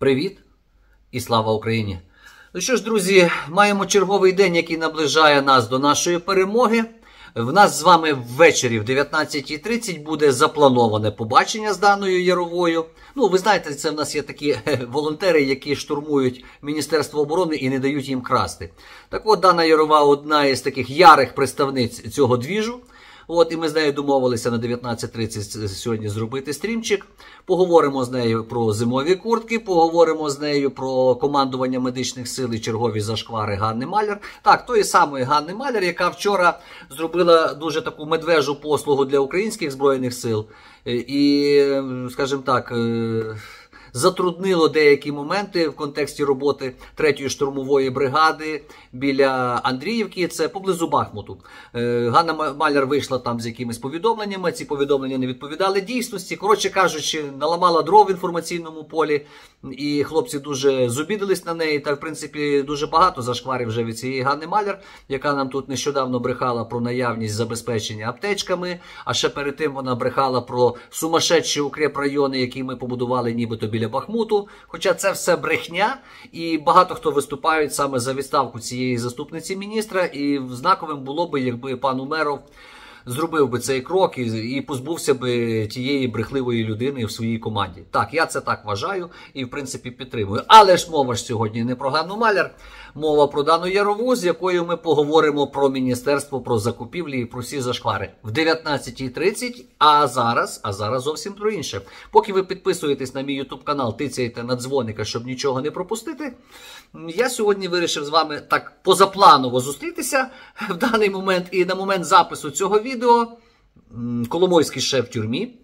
Привіт і слава Україні! Ну що ж, друзі, маємо черговий день, який наближає нас до нашої перемоги. В нас з вами ввечері в 19:30 буде заплановане побачення з Даною Яровою. Ну, ви знаєте, це в нас є такі волонтери, які штурмують Міністерство оборони і не дають їм красти. Так от, Дана Ярова одна із таких ярих представниць цього двіжу. І ми з нею домовилися на 19:30 сьогодні зробити стрімчик. Поговоримо з нею про зимові куртки, поговоримо з нею про командування медичних сил і чергові зашквари Ганни Маляр. Так, тої самої Ганни Маляр, яка вчора зробила дуже таку медвежу послугу для українських збройних сил. І, скажімо так, затруднило деякі моменти в контексті роботи 3-ї штурмової бригади біля Андріївки, це поблизу Бахмуту. Ганна Маляр вийшла там з якимись повідомленнями, ці повідомлення не відповідали дійсності. Коротше кажучи, наламала дров в інформаційному полі, і хлопці дуже зобідились на неї. Та, в принципі, дуже багато зашкварів вже від цієї Ганни Маляр, яка нам тут нещодавно брехала про наявність забезпечення аптечками, а ще перед тим вона брехала про сумасшедші укрепрайони, які ми побудували нібито біля Бахмуту. Хоча це все брехня, і багато хто виступають саме за відставку цієї заступниці міністра, і знаковим було би, якби пан Умеров зробив би цей крок і позбувся би тієї брехливої людини в своїй команді. Так, я це так вважаю і, в принципі, підтримую. Але ж мова ж сьогодні не про Ганну Маляр, мова про Дану Ярову, з якою ми поговоримо про міністерство, про закупівлі і про всі зашквари. В 19:30, а зараз зовсім про інше. Поки ви підписуєтесь на мій YouTube канал, тицяєте на дзвоника, щоб нічого не пропустити, я сьогодні вирішив з вами так позапланово зустрітися в даний момент. І на момент запису цього відео Коломойський ще в тюрмі,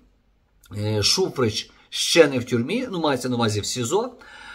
Шуфрич ще не в тюрмі, мається на увазі в СІЗО,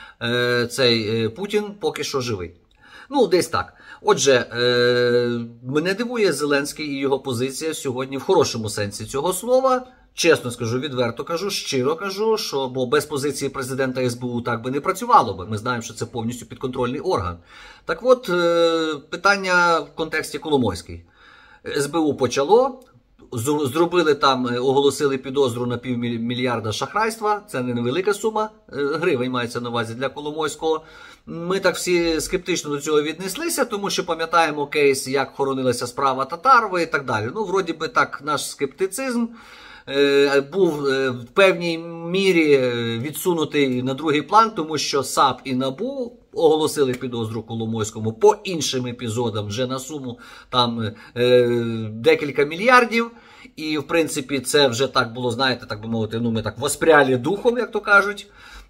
цей Путін поки що живий. Десь так. Отже, мене дивує Зеленський і його позиція сьогодні в хорошому сенсі цього слова. Чесно скажу, відверто кажу, щиро кажу, що бо без позиції президента СБУ так би не працювало би. Ми знаємо, що це повністю підконтрольний орган. Так от, питання в контексті Коломойський. СБУ почало, зробили там, оголосили підозру на $500 мільярда шахрайства. Це не невелика сума гривень, мається на увазі, для Коломойського. Ми так всі скептично до цього віднеслися, тому що пам'ятаємо кейс, як хоронилася справа Татарова і так далі. Вроді би так, наш скептицизм був в певній мірі відсунутий на другий план, тому що САП і НАБУ оголосили підозру Коломойському по іншим епізодам вже на суму там декілька мільярдів. І, в принципі, це вже так було, знаєте, так би мовити, ми так воспряли духом, як то кажуть.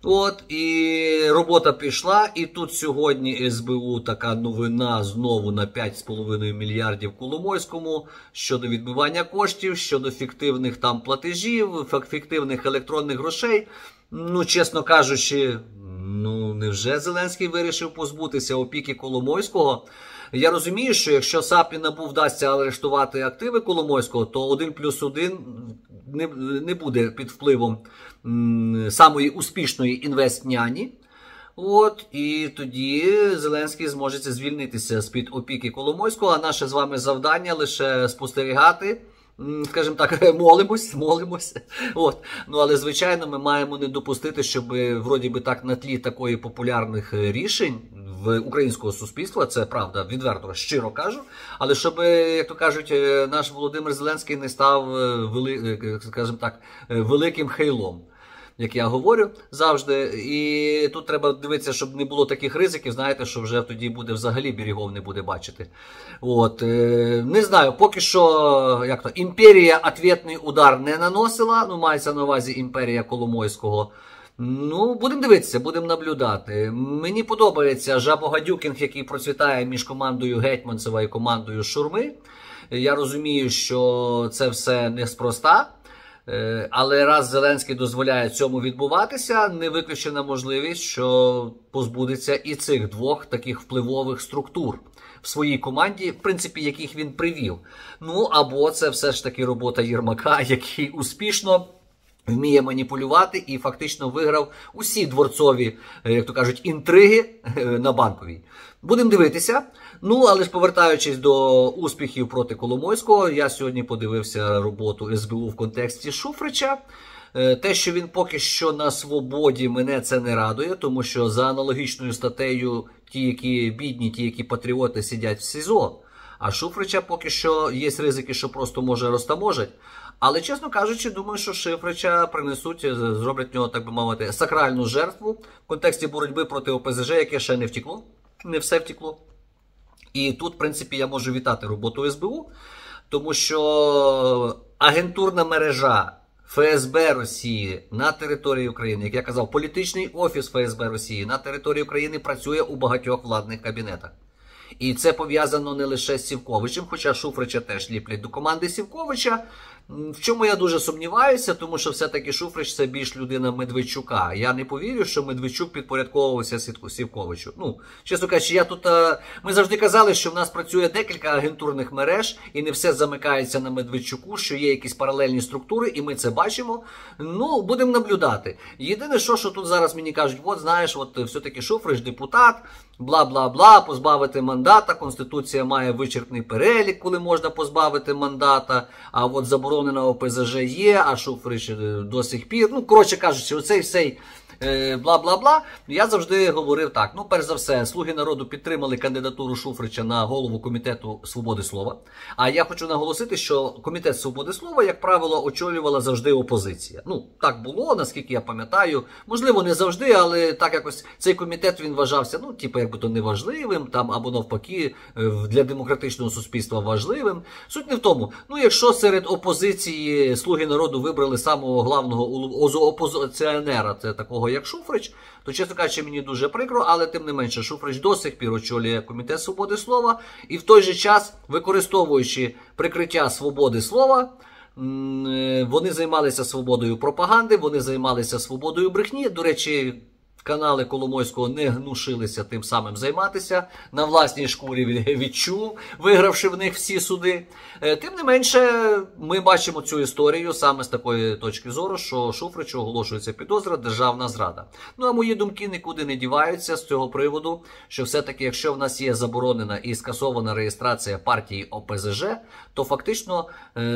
І робота пішла, і тут сьогодні СБУ така новина знову на 5,5 мільярдів Коломойському щодо відмивання коштів, щодо фіктивних там платежів, фіктивних електронних грошей. Чесно кажучи, невже Зеленський вирішив позбутися опіки Коломойського? Я розумію, що якщо САП і НАБУ вдасться арештувати активи Коломойського, то 1+1 не буде під впливом самої успішної інвестняні. І тоді Зеленський зможе звільнитися з-під опіки Коломойського, а наше з вами завдання лише спостерігати, скажімо так, молимось. Але, звичайно, ми маємо не допустити, щоб, вроді би так, на тлі такої популярних рішень в українського суспільства, це правда, відверто, щиро кажу, але щоб, як то кажуть, наш Володимир Зеленський не став, скажімо так, великим хейлом, як я говорю завжди. І тут треба дивитися, щоб не було таких ризиків, знаєте, що вже тоді буде взагалі берегов не буде бачити. Не знаю, поки що, імперія ответний удар не наносила, мається на увазі імперія Коломойського. Будемо дивитися, будемо наблюдати. Мені подобається жабогадюкінг, який процвітає між командою Гетьманцева і командою Шурми. Я розумію, що це все неспроста. Але раз Зеленський дозволяє цьому відбуватися, не виключена можливість, що позбудеться і цих двох таких впливових структур в своїй команді, в принципі, яких він привів. Або це все ж таки робота Єрмака, який успішно вміє маніпулювати і фактично виграв усі дворцові, як то кажуть, інтриги на Банковій. Будемо дивитися. Але ж повертаючись до успіхів проти Коломойського, я сьогодні подивився роботу СБУ в контексті Шуфрича. Те, що він поки що на свободі, мене це не радує, тому що за аналогічною статтею ті, які бідні, ті, які патріоти, сидять в СІЗО. А Шуфрича поки що є ризики, що просто може розтаможать. Але, чесно кажучи, думаю, що Шуфрича принесуть, зроблять нього, так би мовити, сакральну жертву в контексті боротьби проти ОПЗЖ, яке ще не втекло, не все втекло. І тут, в принципі, я можу вітати роботу СБУ, тому що агентурна мережа ФСБ Росії на території України, як я казав, політичний офіс ФСБ Росії на території України працює у багатьох владних кабінетах. І це пов'язано не лише з Сівковичем, хоча Шуфрича теж ліплять до команди Сівковича. В чому я дуже сумніваюся, тому що все-таки Шуфрич це більш людина Медведчука. Я не повірю, що Медведчук підпорядковувався Сівковичу. Ну, чесно кажучи, ми завжди казали, що в нас працює декілька агентурних мереж, і не все замикається на Медведчуку, що є якісь паралельні структури, і ми це бачимо. Ну, будемо наблюдати. Єдине, що тут зараз мені кажуть, от знаєш, от все-таки Шуфрич депутат, бла-бла-бла, позбавити мандата, Конституція має вичерпний перелік, коли можна позбавити мандата, а от заборонена ОПЗЖ є, а Шуфрич до сих пір. Ну, коротше кажучи, оцей всей бла-бла-бла. Я завжди говорив так. Ну, перш за все, Слуги народу підтримали кандидатуру Шуфрича на голову Комітету свободи слова. А я хочу наголосити, що Комітет свободи слова, як правило, очолювала завжди опозиція. Ну, так було, наскільки я пам'ятаю. Можливо, не завжди, але так якось цей комітет він вважався, ну, типу, якби то неважливим, там, або навпаки, для демократичного суспільства важливим. Суть не в тому. Ну, якщо серед опозиції Слуги народу вибрали самого главного опозиціонера, це такого як Шуфрич, то, чесно кажучи, мені дуже прикро, але тим не менше Шуфрич до сих пір очолює Комітет свободи слова і в той же час, використовуючи прикриття свободи слова, вони займалися свободою пропаганди, вони займалися свободою брехні. До речі, канали Коломойського не гнушилися тим самим займатися, на власній шкурі відчув, вигравши в них всі суди. Тим не менше, ми бачимо цю історію саме з такої точки зору, що Шуфричу оголошується підозра, державна зрада. Ну а мої думки нікуди не діваються з цього приводу, що все-таки, якщо в нас є заборонена і скасована реєстрація партії ОПЗЖ, то фактично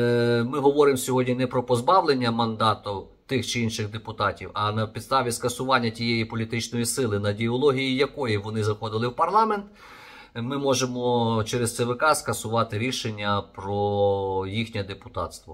ми говоримо сьогодні не про позбавлення мандату тих чи інших депутатів, а на підставі скасування тієї політичної сили, на ідеології якої вони заходили в парламент, ми можемо через ЦВК скасувати рішення про їхнє депутатство.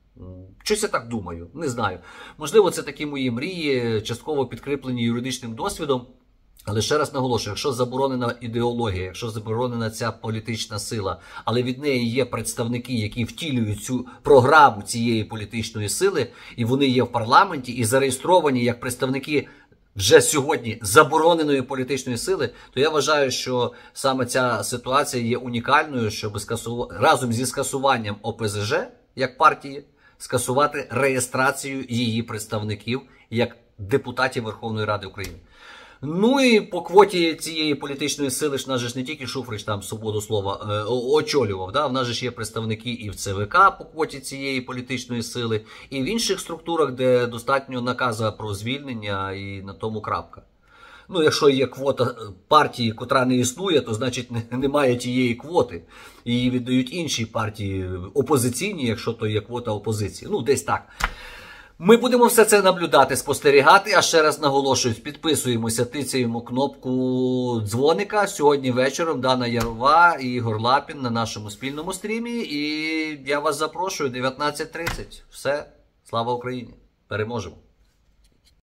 Щось я так думаю, не знаю. Можливо, це такі мої мрії, частково підкріплені юридичним досвідом. Але ще раз наголошую, якщо заборонена ідеологія, якщо заборонена ця політична сила, але від неї є представники, які втілюють цю програму цієї політичної сили, і вони є в парламенті, і зареєстровані як представники вже сьогодні забороненої політичної сили, то я вважаю, що саме ця ситуація є унікальною, щоб разом зі скасуванням ОПЗЖ, як партії, скасувати реєстрацію її представників як депутатів Верховної Ради України. Ну і по квоті цієї політичної сили ж в нас же ж не тільки Шуфрич там свободу слова очолював, да? В нас же ж є представники і в ЦВК по квоті цієї політичної сили, і в інших структурах, де достатньо наказу про звільнення і на тому крапка. Ну, якщо є квота партії, котра не існує, то значить немає тієї квоти. Її віддають інші партії опозиційні, якщо то є квота опозиції. Ну, десь так. Ми будемо все це наблюдати, спостерігати, а ще раз наголошую, підписуємося, тицяємо кнопку дзвоника. Сьогодні вечором Дана Ярова і Ігор Лапін на нашому спільному стрімі. І я вас запрошую, 19:30. Все, слава Україні! Переможемо!